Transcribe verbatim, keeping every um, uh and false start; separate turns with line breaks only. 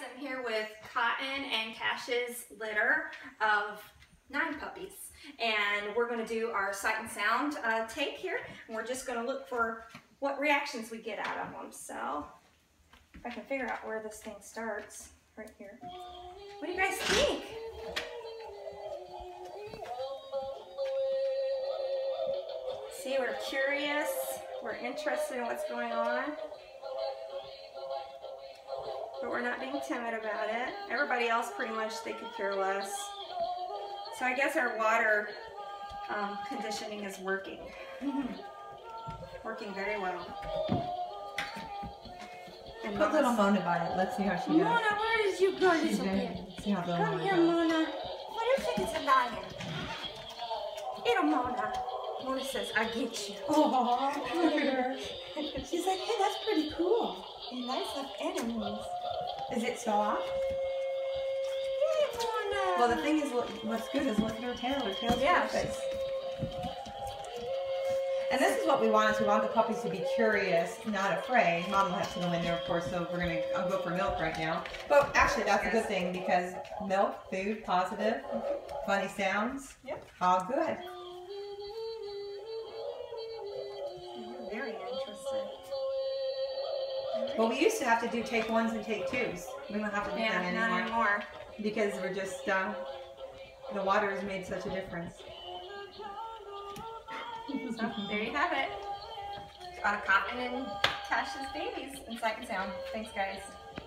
I'm here with Cotton and Cash's litter of nine puppies. And we're going to do our sight and sound uh, take here. And we're just going to look for what reactions we get out of them. So, if I can figure out where this thing starts, right here. What do you guys think? See, we're curious. We're interested in what's going on. But we're not being timid about it. Everybody else pretty much, they could care less. So I guess our water um, conditioning is working. Working very well.
And put little Mona by it. Let's see how she does.
Mona, where did you go,
She's
little
gonna
bit?
see how little
Come
Mona
here,
goes.
Mona. What do you think it's a lion? Little Mona. Mona says, I get you.
Oh, look at her. She's like, hey, that's pretty cool.
And I love animals.
Is it soft?
Hey, Mona.
Well, the thing is, look, what's good is look at her tail. Her tail's
Yeah,
perfect. And this is what we want, is we want the puppies to be curious, not afraid. Mom will have to go in there, of course, so we're going to I'll go for milk right now. But actually, that's a good thing, because milk, food, positive, funny sounds,
Yep.
all good.
I'm very interested.
Well, we used to have to do take ones and take twos. We don't have to do
Yeah,
that
not
anymore.
anymore.
Because we're just, uh, the water has made such a difference.
So, there you have it. Uh, Cotton and Cash's babies in Sight and Sound. Thanks, guys.